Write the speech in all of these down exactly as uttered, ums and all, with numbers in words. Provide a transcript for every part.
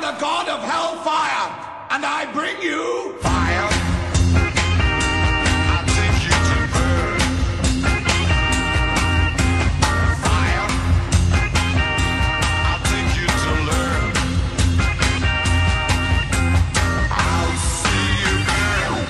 the god of hellfire, and I bring you fire. I'll take you to burn. Fire. I'll take you to learn. I'll see you burn.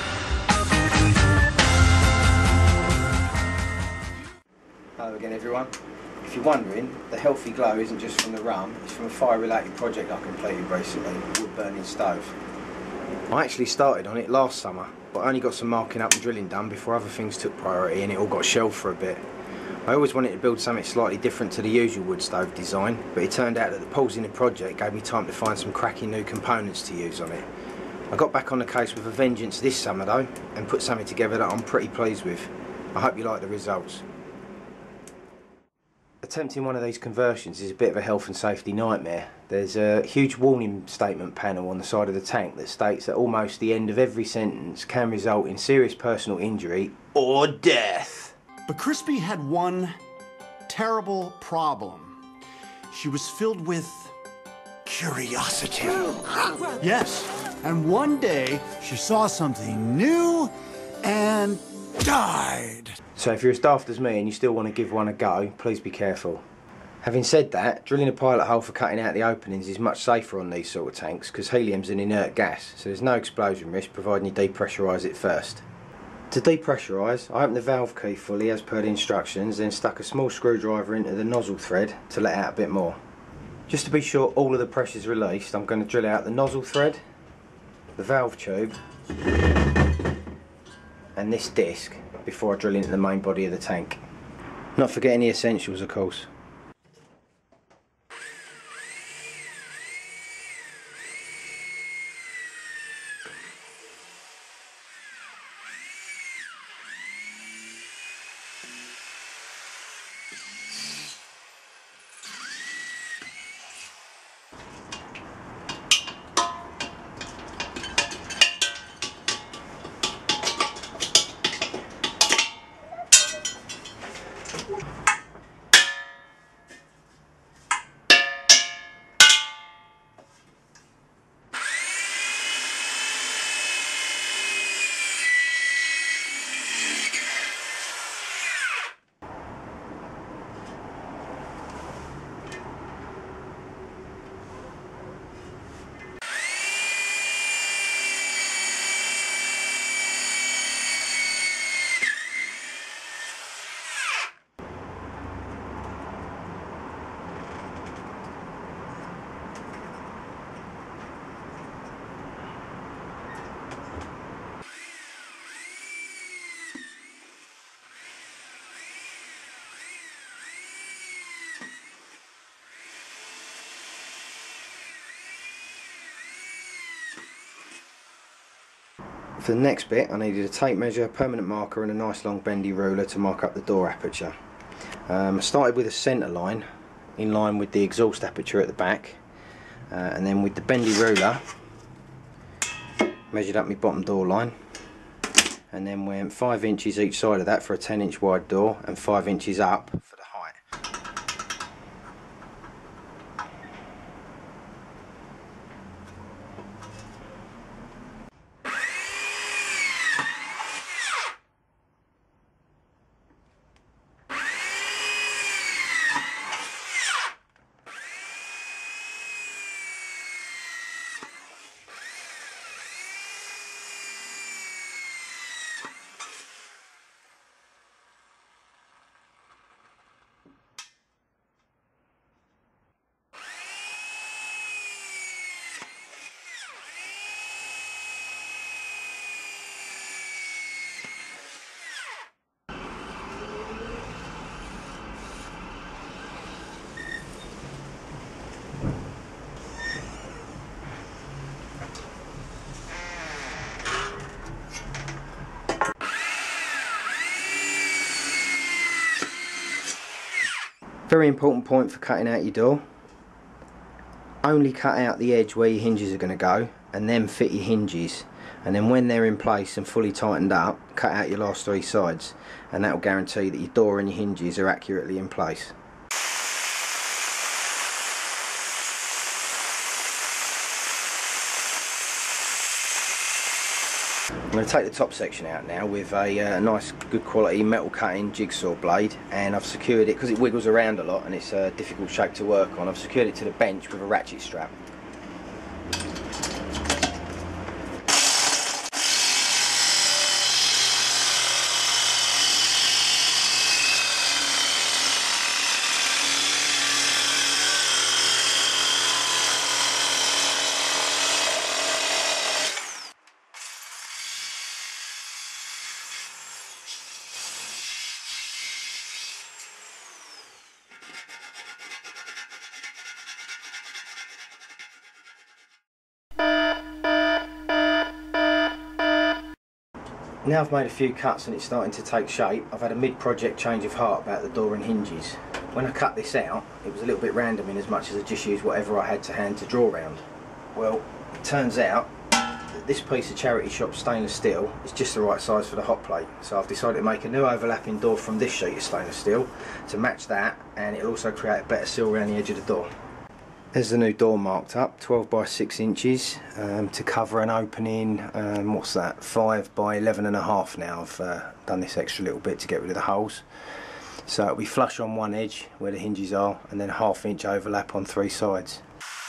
Hello again, everyone. If you're wondering, the healthy glow isn't just from the rum, it's from a fire-related project I completed recently, wood burning stove. I actually started on it last summer, but I only got some marking up and drilling done before other things took priority and it all got shelved for a bit. I always wanted to build something slightly different to the usual wood stove design, but it turned out that the pause in the project gave me time to find some cracking new components to use on it. I got back on the case with a vengeance this summer though, and put something together that I'm pretty pleased with. I hope you like the results. Attempting one of these conversions is a bit of a health and safety nightmare. There's a huge warning statement panel on the side of the tank that states that almost the end of every sentence can result in serious personal injury or death. But Crispy had one terrible problem. She was filled with curiosity. Yes, and one day she saw something new and died. So if you're as daft as me and you still want to give one a go, please be careful. Having said that, drilling a pilot hole for cutting out the openings is much safer on these sort of tanks because helium's an inert gas, so there's no explosion risk providing you depressurise it first. To depressurise, I opened the valve key fully as per the instructions, then stuck a small screwdriver into the nozzle thread to let out a bit more. Just to be sure all of the pressure's released, I'm going to drill out the nozzle thread, the valve tube, and this disc before I drill into the main body of the tank. Not forgetting the essentials, of course. For the next bit I needed a tape measure, permanent marker and a nice long bendy ruler to mark up the door aperture. Um, I started with a centre line in line with the exhaust aperture at the back, uh, and then with the bendy ruler measured up my bottom door line, and then went five inches each side of that for a ten inch wide door and five inches up for the height. Very important point for cutting out your door. Only cut out the edge where your hinges are going to go and then fit your hinges, and then when they're in place and fully tightened up, cut out your last three sides, and that will guarantee that your door and your hinges are accurately in place. I'm going to take the top section out now with a uh, nice good quality metal cutting jigsaw blade, and I've secured it because it wiggles around a lot and it's a difficult shape to work on. I've secured it to the bench with a ratchet strap. Now I've made a few cuts and it's starting to take shape, I've had a mid-project change of heart about the door and hinges. When I cut this out, it was a little bit random in as much as I just used whatever I had to hand to draw round. Well, it turns out that this piece of charity shop stainless steel is just the right size for the hot plate. So I've decided to make a new overlapping door from this sheet of stainless steel to match that, and it'll also create a better seal around the edge of the door. There's the new door marked up, twelve by six inches, um, to cover an opening, um, what's that, five by eleven and a half now. I've uh, done this extra little bit to get rid of the holes. So it'll be flush on one edge where the hinges are, and then a half inch overlap on three sides.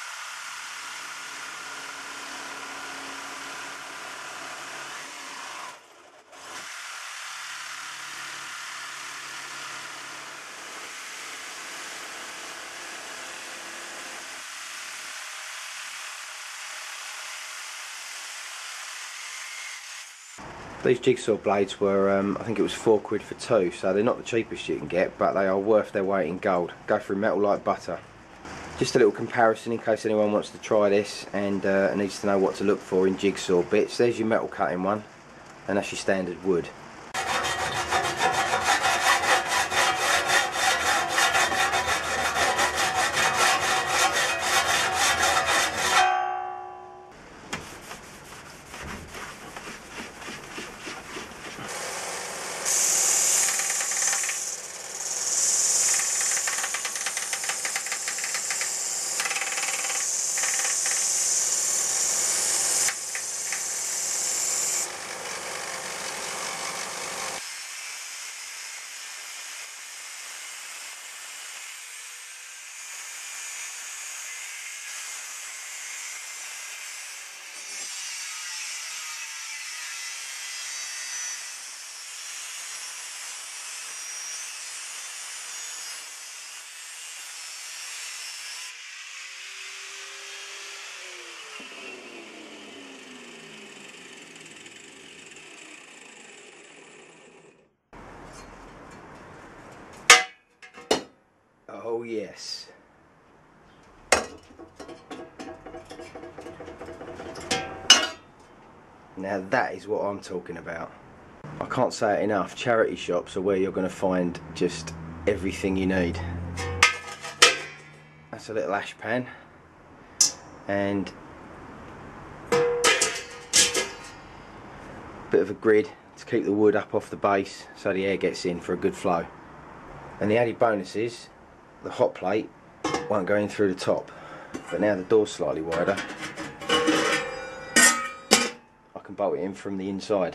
These jigsaw blades were, um, I think it was four quid for two, so they're not the cheapest you can get, but they are worth their weight in gold. Go through metal like butter. Just a little comparison in case anyone wants to try this and uh, needs to know what to look for in jigsaw bits. There's your metal cutting one, and that's your standard wood. Oh yes. Now that is what I'm talking about. I can't say it enough, charity shops are where you're going to find just everything you need. That's a little ash pan, and bit of a grid to keep the wood up off the base so the air gets in for a good flow. And the added bonus is the hot plate won't go in through the top, but now the door's slightly wider, I can bolt it in from the inside.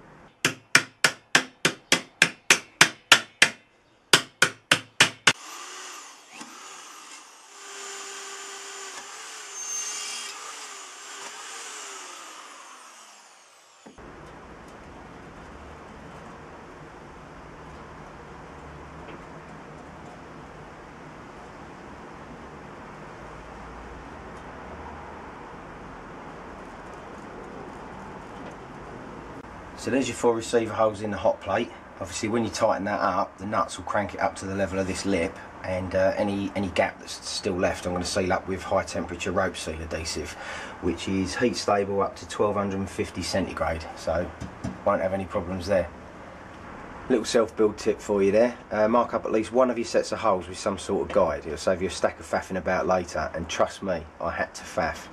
So there's your four receiver holes in the hot plate. Obviously when you tighten that up, the nuts will crank it up to the level of this lip, and uh, any, any gap that's still left I'm going to seal up with high temperature rope seal adhesive, which is heat stable up to twelve fifty centigrade, so won't have any problems there. Little self-build tip for you there, uh, mark up at least one of your sets of holes with some sort of guide. It'll save you a stack of faffing about later, and trust me, I had to faff.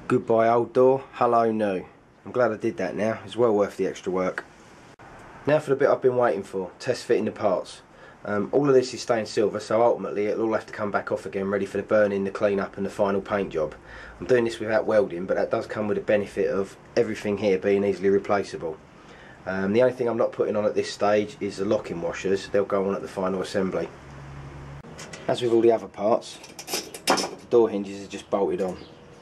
Goodbye old door, hello new. I'm glad I did that now, it's well worth the extra work. Now for the bit I've been waiting for, test fitting the parts. Um, all of this is stained silver, so ultimately it'll all have to come back off again, ready for the burning, the clean up and the final paint job. I'm doing this without welding, but that does come with the benefit of everything here being easily replaceable. Um, the only thing I'm not putting on at this stage is the locking washers. They'll go on at the final assembly. As with all the other parts, the door hinges are just bolted on.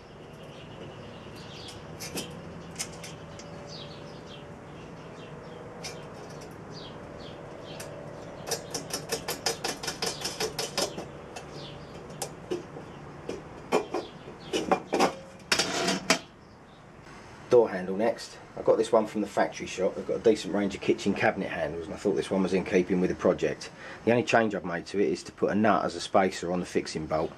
Door handle next. I got this one from the factory shop. They've got a decent range of kitchen cabinet handles and I thought this one was in keeping with the project. The only change I've made to it is to put a nut as a spacer on the fixing bolt.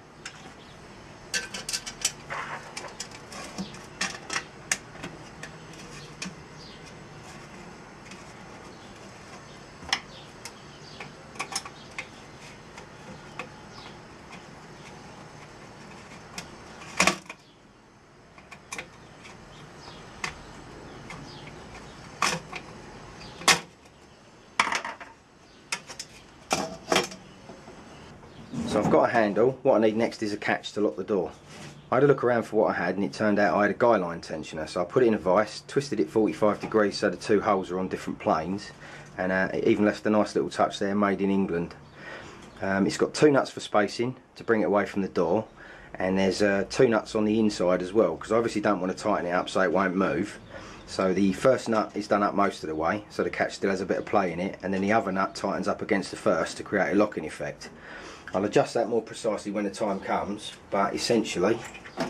So I've got a handle. What I need next is a catch to lock the door. I had a look around for what I had and it turned out I had a guy line tensioner, so I put it in a vise, twisted it forty-five degrees so the two holes are on different planes, and uh, it even left a nice little touch there, made in England. Um, it's got two nuts for spacing to bring it away from the door, and there's uh, two nuts on the inside as well, because I obviously don't want to tighten it up so it won't move. So the first nut is done up most of the way, so the catch still has a bit of play in it, and then the other nut tightens up against the first to create a locking effect. I'll adjust that more precisely when the time comes, but essentially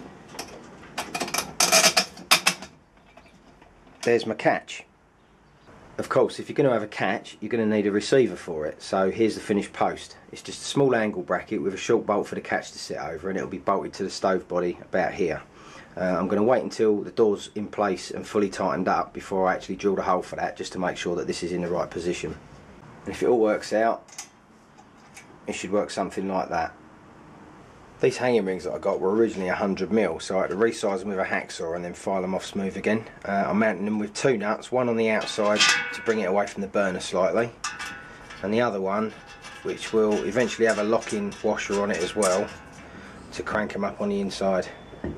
there's my catch. Of course, if you're going to have a catch, you're going to need a receiver for it, so here's the finished post. It's just a small angle bracket with a short bolt for the catch to sit over, and it'll be bolted to the stove body about here. Uh, I'm going to wait until the door's in place and fully tightened up before I actually drill the hole for that, just to make sure that this is in the right position. And if it all works out, it should work something like that. These hanging rings that I got were originally one hundred mil, so I had to resize them with a hacksaw and then file them off smooth again. Uh, I'm mounting them with two nuts, one on the outside to bring it away from the burner slightly, and the other one which will eventually have a locking washer on it as well to crank them up on the inside.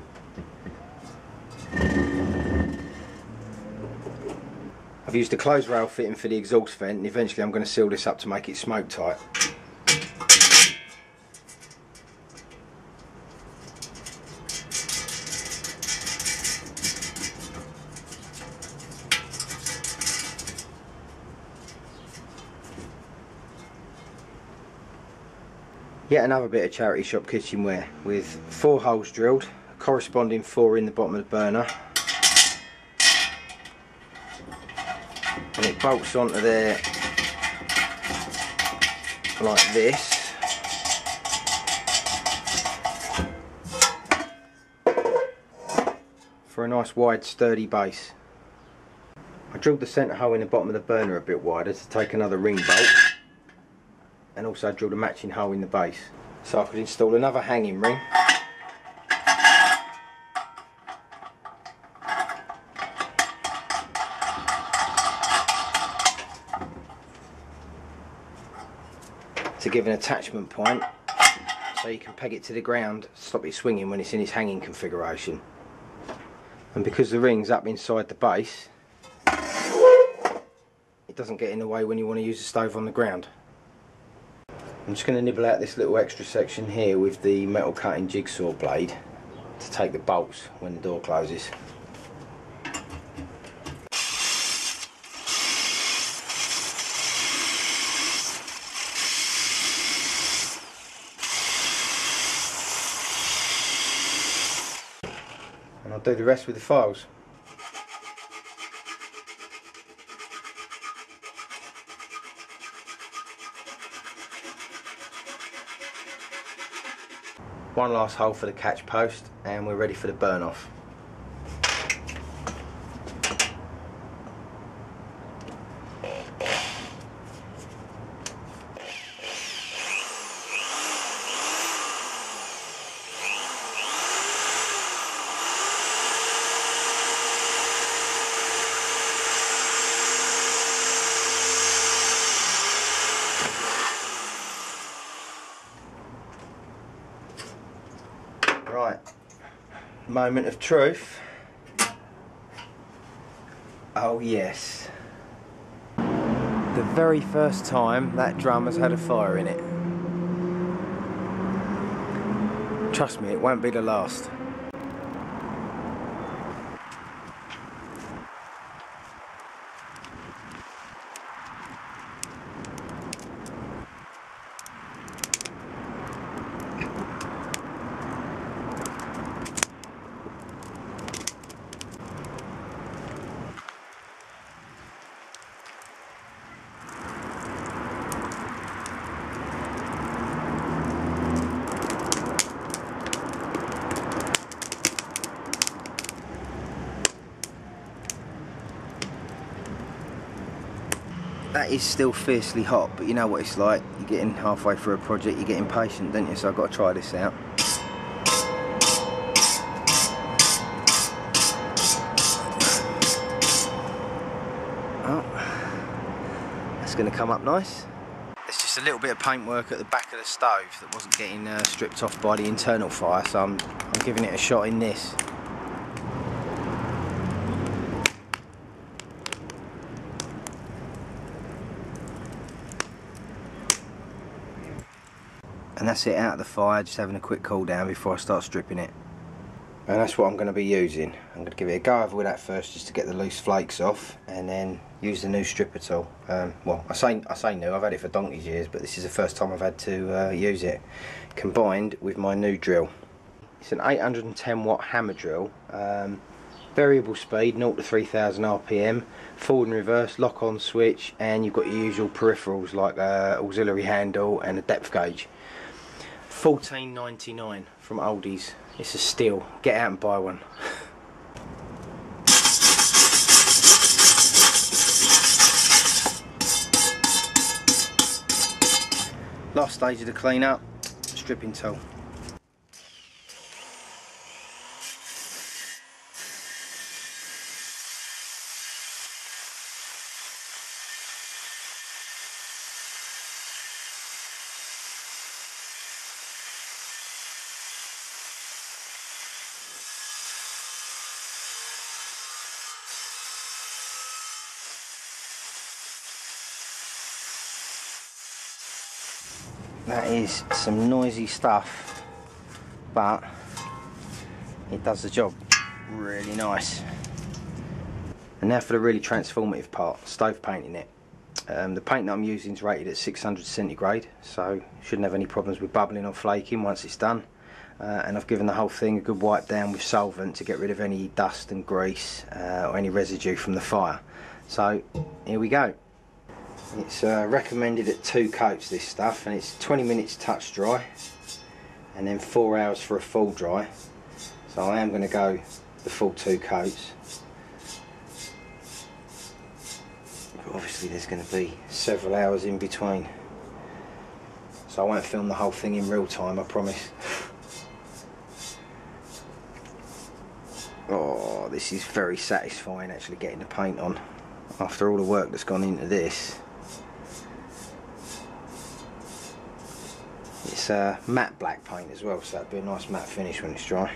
I've used a closed rail fitting for the exhaust vent, and eventually I'm going to seal this up to make it smoke tight. Yet another bit of charity shop kitchenware with four holes drilled, corresponding four in the bottom of the burner, and it bolts onto there like this. For a nice wide sturdy base. I drilled the centre hole in the bottom of the burner a bit wider to take another ring bolt, and also drilled a matching hole in the base so I could install another hanging ring to give an attachment point so you can peg it to the ground, stop it swinging when it's in its hanging configuration. And because the ring's up inside the base, it doesn't get in the way when you want to use the stove on the ground. I'm just going to nibble out this little extra section here with the metal cutting jigsaw blade to take the bolts when the door closes. And I'll do the rest with the files. One last hole for the catch post and we're ready for the burn off. Right, moment of truth. Oh yes. The very first time that drum has had a fire in it. Trust me, it won't be the last. That is still fiercely hot, but you know what it's like. You're getting halfway through a project, you're getting impatient, don't you? So I've got to try this out. Oh, that's going to come up nice. There's just a little bit of paintwork at the back of the stove that wasn't getting uh, stripped off by the internal fire, so I'm, I'm giving it a shot in this. And that's it, out of the fire, just having a quick cool down before I start stripping it. And that's what I'm going to be using. I'm going to give it a go over with that first just to get the loose flakes off, and then use the new stripper tool. Um, well, I say, I say new, I've had it for donkey's years, but this is the first time I've had to uh, use it, combined with my new drill. It's an eight hundred and ten watt hammer drill, um, variable speed, zero to three thousand R P M, forward and reverse, lock on switch, and you've got your usual peripherals like uh, auxiliary handle and a depth gauge. fourteen ninety-nine from Aldi's. It's a steal. Get out and buy one. Last stage of the clean up, stripping tool. That is some noisy stuff, but it does the job really nice. And now for the really transformative part, stove painting it. Um, the paint that I'm using is rated at six hundred centigrade, so shouldn't have any problems with bubbling or flaking once it's done. Uh, and I've given the whole thing a good wipe down with solvent to get rid of any dust and grease uh, or any residue from the fire. So here we go. It's uh, recommended at two coats, this stuff, and it's twenty minutes touch dry and then four hours for a full dry. So I am going to go the full two coats, but obviously there's going to be several hours in between, so I won't film the whole thing in real time, I promise. Oh, this is very satisfying, actually, getting the paint on after all the work that's gone into this. It's uh, matte black paint as well, so that'd be a nice matte finish when it's dry.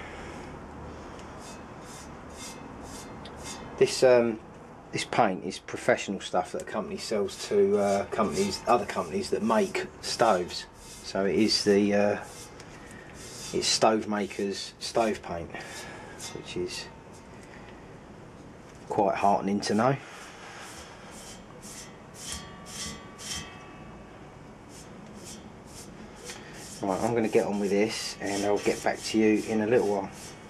This um, this paint is professional stuff that a company sells to uh, companies, other companies that make stoves. So it is the uh, it's stove makers' stove paint, which is quite heartening to know. Right, I'm going to get on with this and I'll get back to you in a little while.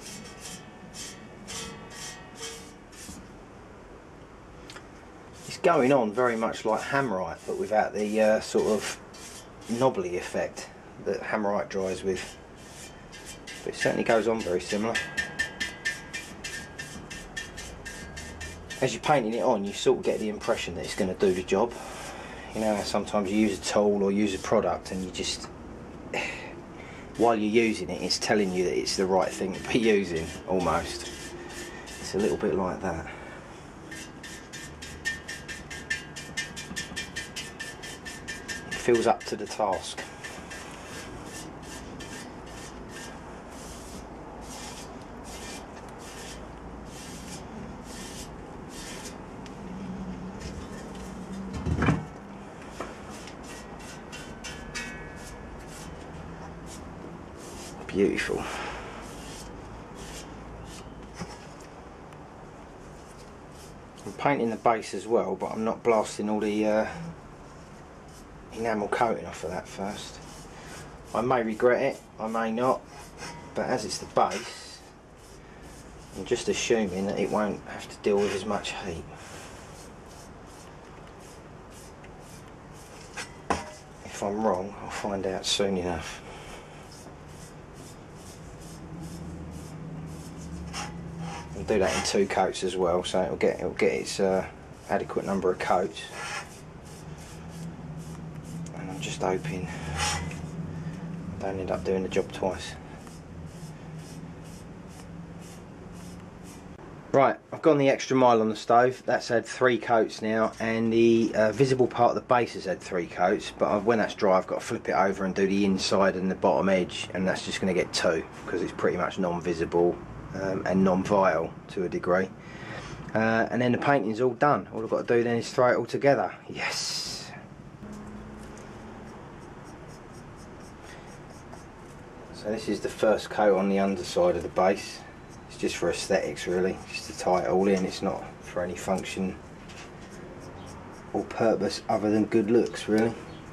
It's going on very much like hammerite, but without the uh, sort of knobbly effect that hammerite dries with. But it certainly goes on very similar. As you're painting it on, you sort of get the impression that it's going to do the job. You know, sometimes you use a tool or use a product and you just, while you're using it, it's telling you that it's the right thing to be using, almost. It's a little bit like that. It feels up to the task. Beautiful. I'm painting the base as well, but I'm not blasting all the uh, enamel coating off of that first. I may regret it, I may not, but as it's the base, I'm just assuming that it won't have to deal with as much heat. If I'm wrong, I'll find out soon enough. I'll do that in two coats as well, so it'll get it'll get its uh, adequate number of coats. And I'm just hoping I don't end up doing the job twice. Right, I've gone the extra mile on the stove. That's had three coats now, and the uh, visible part of the base has had three coats, but I've, when that's dry I've got to flip it over and do the inside and the bottom edge, and that's just going to get two because it's pretty much non-visible um, and non-vile to a degree. Uh, and then the painting's all done. All I've got to do then is throw it all together. Yes! So this is the first coat on the underside of the base. It's just for aesthetics really, just to tie it all in. It's not for any function or purpose other than good looks really.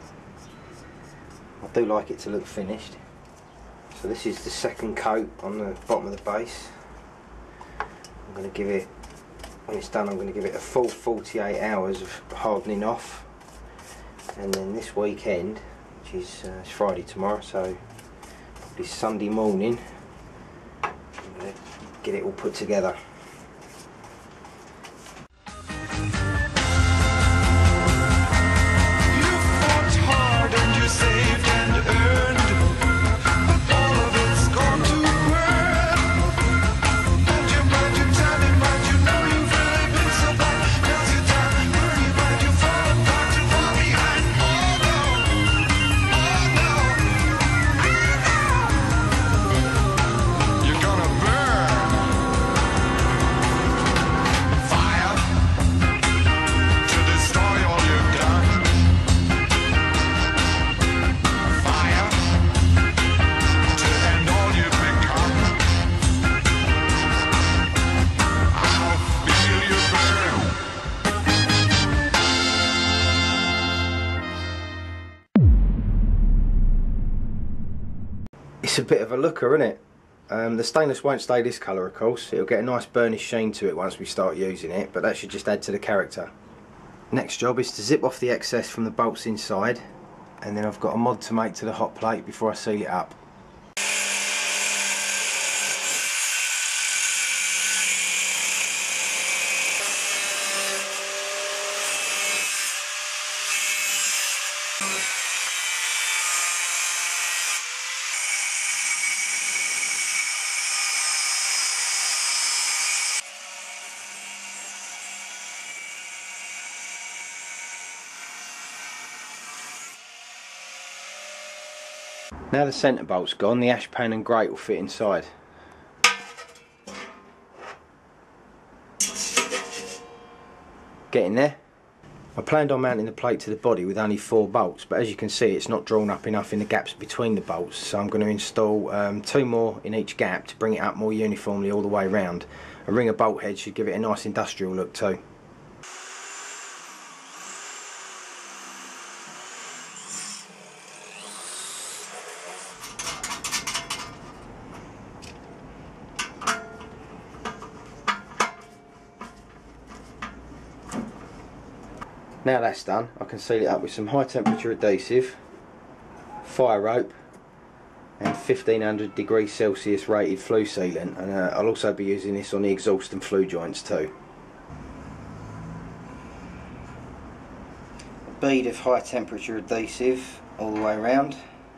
I do like it to look finished. So this is the second coat on the bottom of the base. I'm going to give it, when it's done I'm going to give it a full forty-eight hours of hardening off, and then this weekend, which is uh, it's Friday tomorrow, so probably Sunday morning, I'm going to get it all put together. It's a bit of a looker, isn't it? Um, the stainless won't stay this colour, of course. It'll get a nice burnished sheen to it once we start using it, but that should just add to the character. Next job is to zip off the excess from the bolts inside, and then I've got a mod to make to the hot plate before I seal it up. Now the centre bolt's gone, the ash pan and grate will fit inside. Getting there. I planned on mounting the plate to the body with only four bolts, but as you can see it's not drawn up enough in the gaps between the bolts, so I'm going to install um, two more in each gap to bring it up more uniformly all the way round. A ring of bolt head should give it a nice industrial look too. Now that's done, I can seal it up with some high temperature adhesive, fire rope and fifteen hundred degrees Celsius rated flue sealant, and uh, I'll also be using this on the exhaust and flue joints too. A bead of high temperature adhesive all the way around.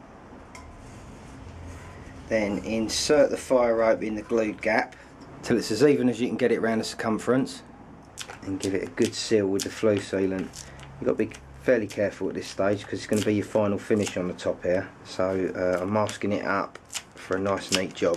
Then insert the fire rope in the glued gap till it's as even as you can get it around the circumference, and give it a good seal with the flue sealant. You've got to be fairly careful at this stage because it's going to be your final finish on the top here, so uh, I'm masking it up for a nice neat job.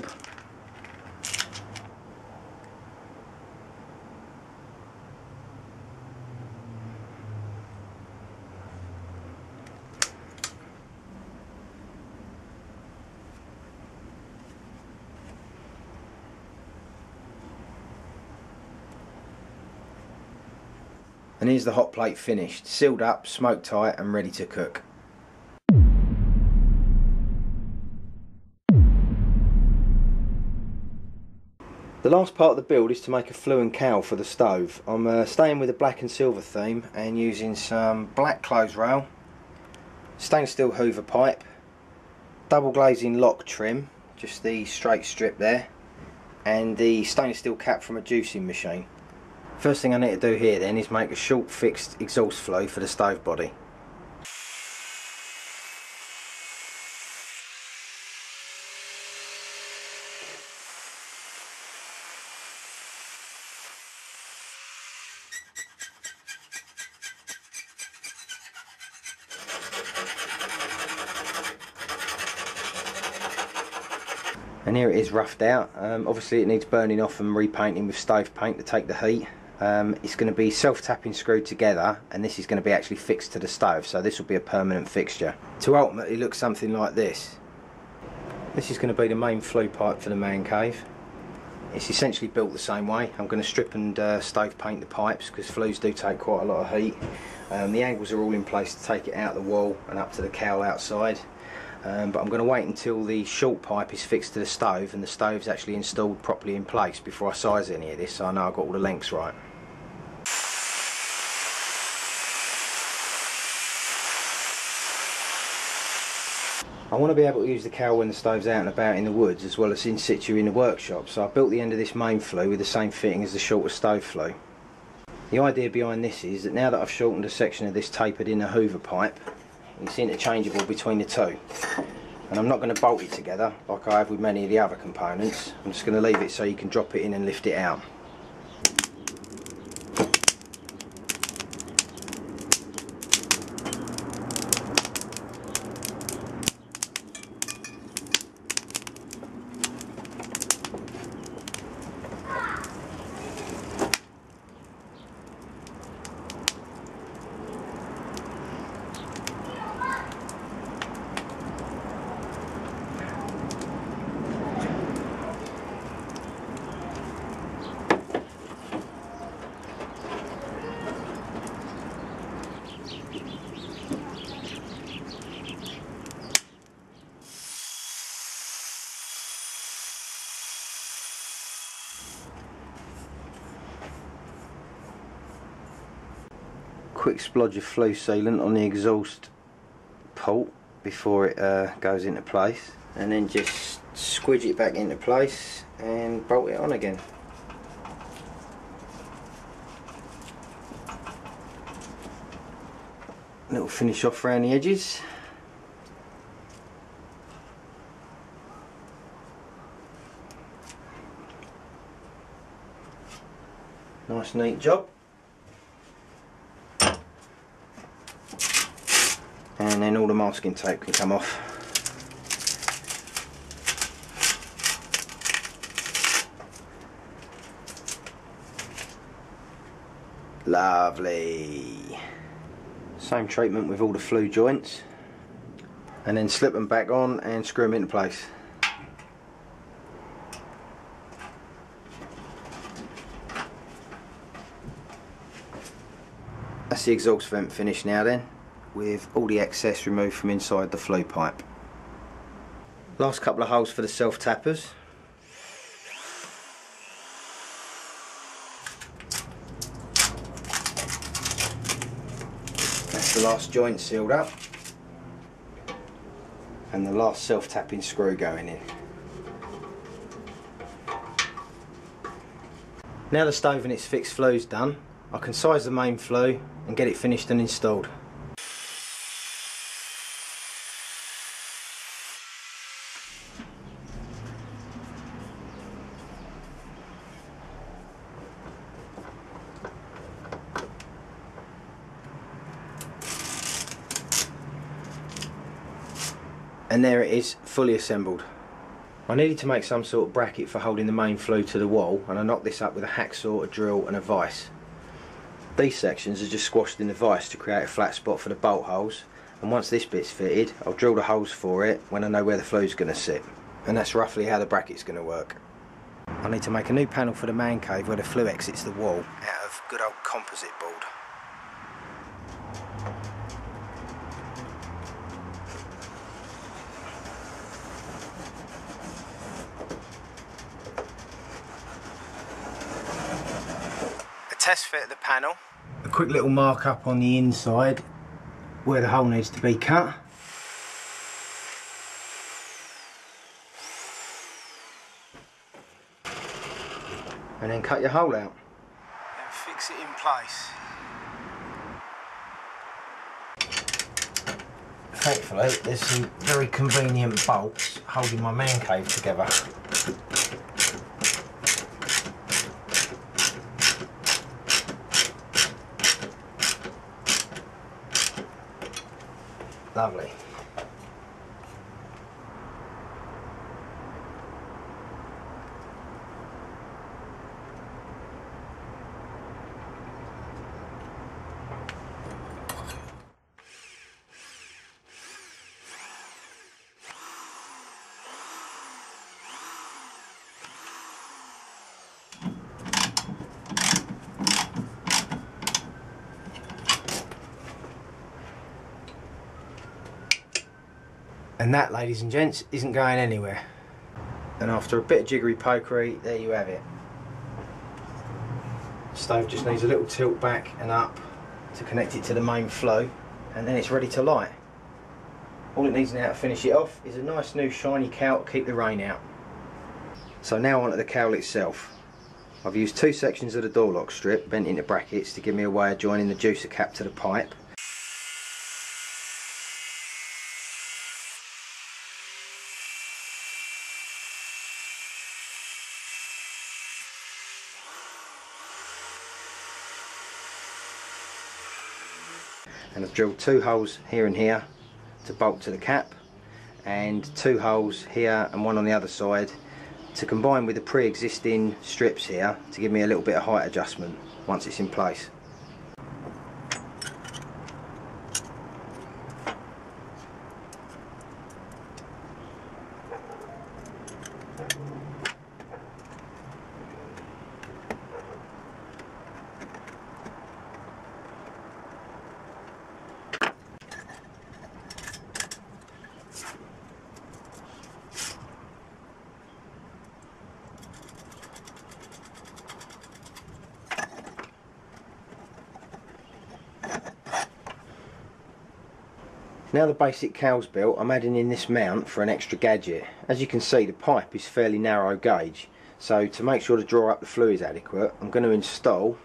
And here's the hot plate finished, sealed up, smoke tight and ready to cook. The last part of the build is to make a flue and cowl for the stove. I'm uh, staying with a black and silver theme and using some black clothes rail, stainless steel hoover pipe, double glazing lock trim, just the straight strip there, and the stainless steel cap from a juicing machine. First thing I need to do here then is make a short fixed exhaust flue for the stove body. And here it is roughed out. Um, obviously it needs burning off and repainting with stove paint to take the heat. Um, it's going to be self-tapping screwed together, and this is going to be actually fixed to the stove, so this will be a permanent fixture to ultimately look something like this. This is going to be the main flue pipe for the man cave. It's essentially built the same way. I'm going to strip and uh, stove paint the pipes because flues do take quite a lot of heat. Um, the angles are all in place to take it out the wall and up to the cowl outside. Um, but I'm going to wait until the short pipe is fixed to the stove and the stove's actually installed properly in place before I size any of this, so I know I've got all the lengths right. I want to be able to use the cowl when the stove's out and about in the woods as well as in situ in the workshop, so I built the end of this main flue with the same fitting as the shorter stove flue. The idea behind this is that now that I've shortened a section of this tapered in a hoover pipe, it's interchangeable between the two, and I'm not going to bolt it together like I have with many of the other components. I'm just going to leave it so you can drop it in and lift it out. Quick splodge of flue sealant on the exhaust port before it uh, goes into place, and then just squidge it back into place and bolt it on again. Little finish off around the edges. Nice neat job. And then all the masking tape can come off. Lovely. Same treatment with all the flue joints, and then slip them back on and screw them into place. That's the exhaust vent finished now then, with all the excess removed from inside the flue pipe. Last couple of holes for the self tappers. That's the last joint sealed up, and the last self tapping screw going in. Now the stove and its fixed flue's done, I can size the main flue and get it finished and installed. And there it is, fully assembled. I needed to make some sort of bracket for holding the main flue to the wall, and I knocked this up with a hacksaw, a drill and a vise. These sections are just squashed in the vise to create a flat spot for the bolt holes, and once this bit's fitted I'll drill the holes for it when I know where the flue's going to sit, and that's roughly how the bracket's going to work. I need to make a new panel for the man cave where the flue exits the wall out of good old composite board. test fit of the panel. A quick little mark up on the inside where the hole needs to be cut. And then cut your hole out. And fix it in place. Thankfully, there's some very convenient bolts holding my man cave together. Lovely. And that, ladies and gents, isn't going anywhere. And after a bit of jiggery pokery, there you have it. The stove just needs a little tilt back and up to connect it to the main flow, and then it's ready to light. All it needs now to finish it off is a nice new shiny cowl to keep the rain out. So now onto the cowl itself. I've used two sections of the door lock strip bent into brackets to give me a way of joining the juicer cap to the pipe. And I've drilled two holes here and here to bolt to the cap, and two holes here and one on the other side to combine with the pre-existing strips here to give me a little bit of height adjustment once it's in place. Now the basic cowl's built, I'm adding in this mount for an extra gadget. As you can see, the pipe is fairly narrow gauge, so to make sure to draw up the fluid is adequate, I'm going to install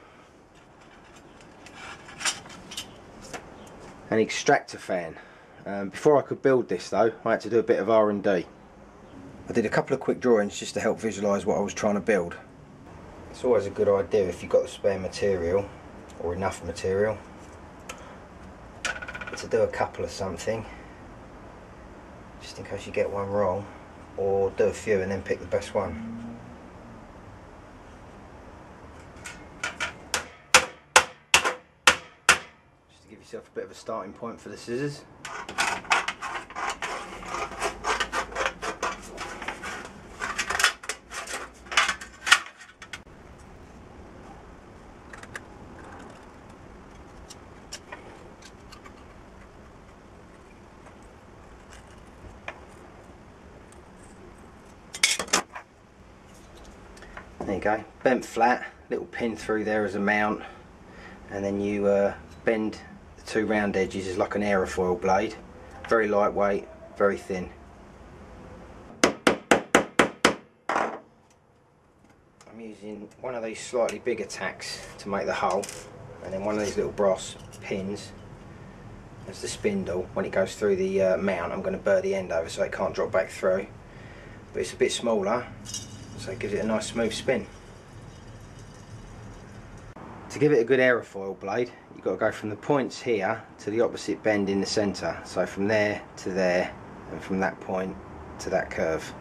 an extractor fan. Um, before I could build this though, I had to do a bit of R and D. I did a couple of quick drawings just to help visualise what I was trying to build. It's always a good idea if you've got the spare material, or enough material, to do a couple of something, just in case you get one wrong, or do a few and then pick the best one. Just to give yourself a bit of a starting point for the scissors. There you go, bent flat, little pin through there as a mount, and then you uh, bend the two round edges as like an aerofoil blade. Very lightweight, very thin. I'm using one of these slightly bigger tacks to make the hole, and then one of these little brass pins as the spindle. When it goes through the uh, mount, I'm going to burr the end over so it can't drop back through, but it's a bit smaller, so it gives it a nice smooth spin. To give it a good aerofoil blade, you've got to go from the points here to the opposite bend in the centre. So from there to there, and from that point to that curve.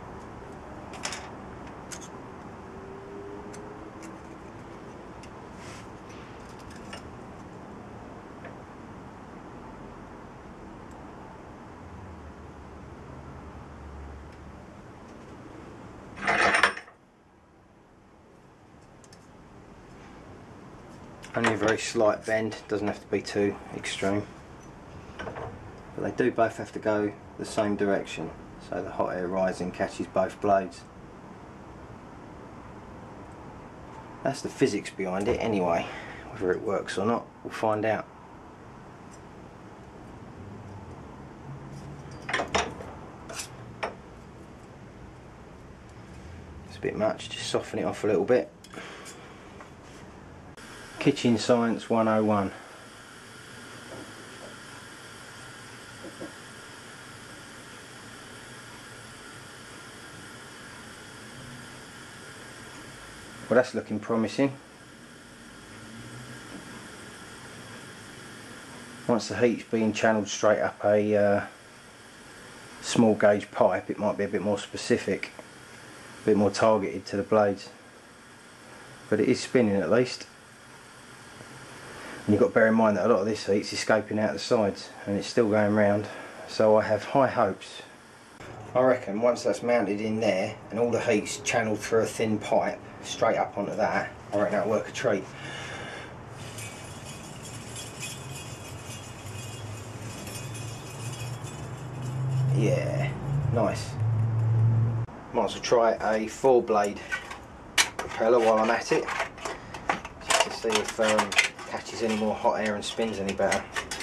Only a very slight bend, doesn't have to be too extreme. But they do both have to go the same direction, so the hot air rising catches both blades. That's the physics behind it anyway. Whether it works or not, we'll find out. It's a bit much, just soften it off a little bit. Kitchen Science one oh one. Well, that's looking promising. Once the heat's being channeled straight up a uh, small gauge pipe, it might be a bit more specific, a bit more targeted to the blades. But it is spinning at least. And you've got to bear in mind that a lot of this heat's escaping out the sides and it's still going round. So I have high hopes. I reckon once that's mounted in there and all the heat's channeled through a thin pipe straight up onto that, I reckon that'll work a treat. Yeah, nice. Might as well try a four blade propeller while I'm at it, just to see if um, it catches any more hot air and spins any better.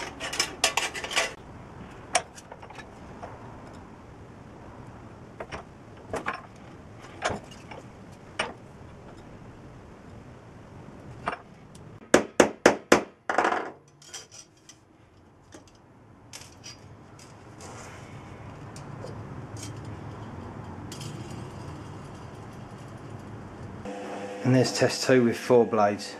And there's test two with four blades.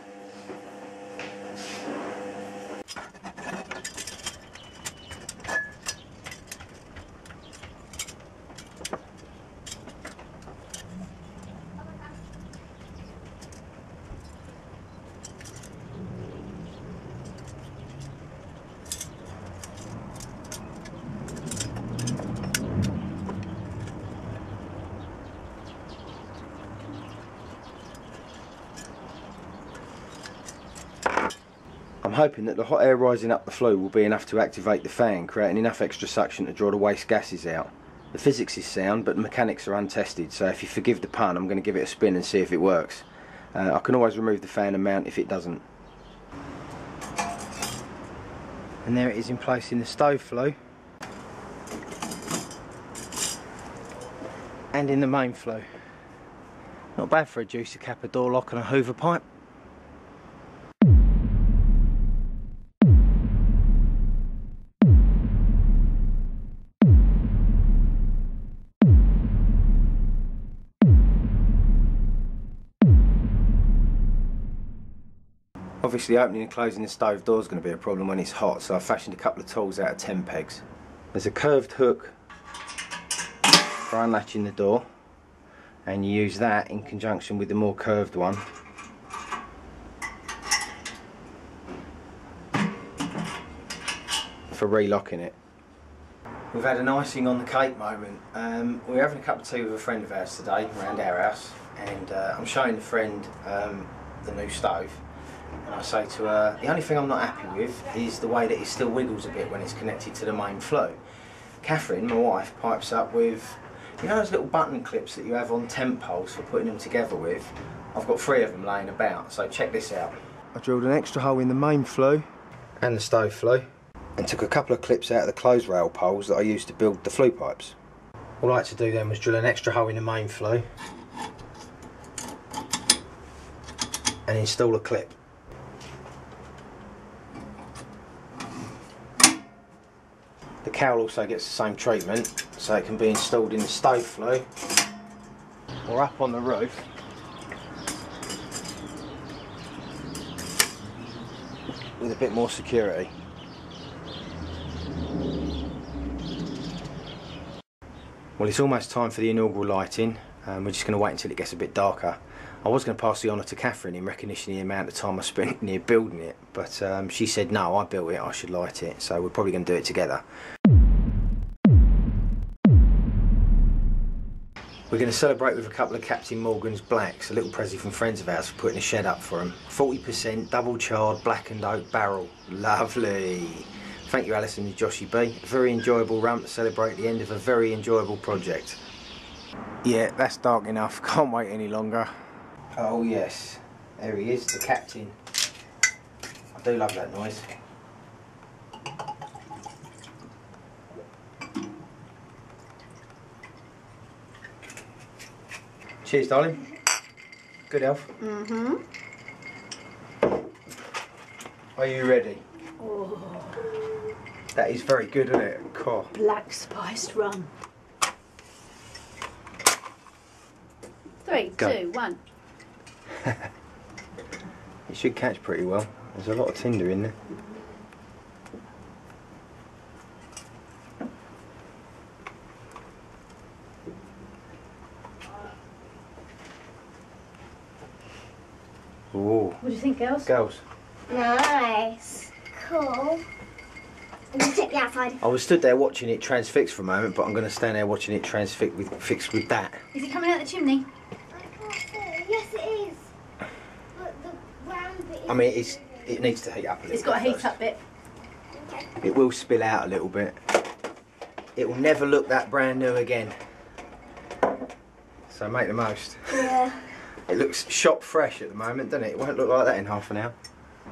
I'm hoping that the hot air rising up the flue will be enough to activate the fan, creating enough extra suction to draw the waste gases out. The physics is sound, but the mechanics are untested, so if you forgive the pun, I'm going to give it a spin and see if it works. Uh, I can always remove the fan and mount if it doesn't. And there it is in place in the stove flue and in the main flue. Not bad for a juicer cap, a door lock and a hoover pipe. Obviously opening and closing the stove door is going to be a problem when it's hot, so I've fashioned a couple of tools out of ten pegs. There's a curved hook for unlatching the door, and you use that in conjunction with the more curved one for relocking it. We've had an icing on the cake moment. Um, we're having a cup of tea with a friend of ours today around our house, and uh, I'm showing the friend um, the new stove. And I say to her, the only thing I'm not happy with is the way that it still wiggles a bit when it's connected to the main flue. Catherine, my wife, pipes up with, you know those little button clips that you have on tent poles for putting them together with? I've got three of them laying about, so check this out. I drilled an extra hole in the main flue and the stove flue, and took a couple of clips out of the clothes rail poles that I used to build the flue pipes. All I had to do then was drill an extra hole in the main flue and install a clip. The cowl also gets the same treatment, so it can be installed in the stove flue or up on the roof with a bit more security. Well, it's almost time for the inaugural lighting. Um, we're just going to wait until it gets a bit darker. I was going to pass the honour to Catherine in recognition of the amount of time I spent near building it, but um, she said no, I built it, I should light it, so we're probably going to do it together. We're going to celebrate with a couple of Captain Morgan's Blacks, a little present from friends of ours for putting a shed up for them. forty percent double charred blackened oak barrel. Lovely. Thank you, Alison and Joshy B. A very enjoyable run to celebrate the end of a very enjoyable project. Yeah, that's dark enough. Can't wait any longer. Oh yes, There he is, the captain. I do love that noise. Cheers, darling. Good health. Mm-hmm. Are you ready? Oh. That is very good, isn't it? Cool. Black spiced rum. Three, Go. two, one. It should catch pretty well. There's a lot of tinder in there. Ooh. What do you think, girls? Girls. Nice. Cool. And just check the outside. I was stood there watching it transfix for a moment, but I'm going to stand there watching it transfix with, fix with that. Is it coming out the chimney? I can't see. Yes, it is. But the round bit is... I mean, it's, it needs to heat up a little It's got a bit heat first. up bit. Okay. It will spill out a little bit. It will never look that brand new again. So make the most. Yeah. It looks shop fresh at the moment, doesn't it? It won't look like that in half an hour.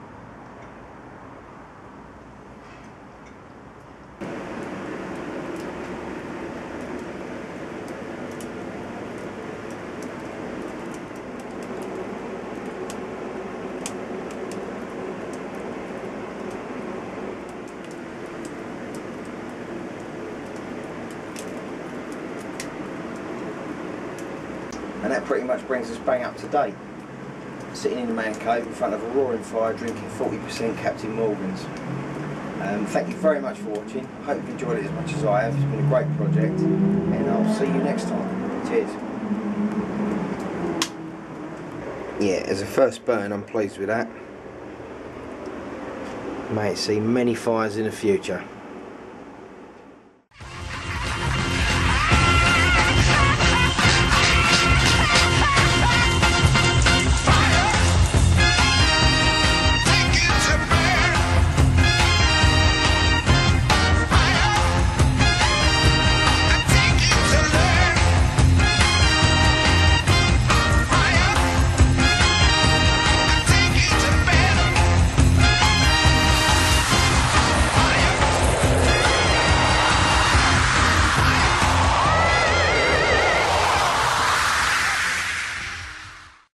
And that pretty much brings us bang up to date. Sitting in the man cave in front of a roaring fire drinking forty percent Captain Morgan's. Um, thank you very much for watching. I hope you've enjoyed it as much as I have. It's been a great project and I'll see you next time. Cheers. Yeah, as a first burn I'm pleased with that. May it see many fires in the future.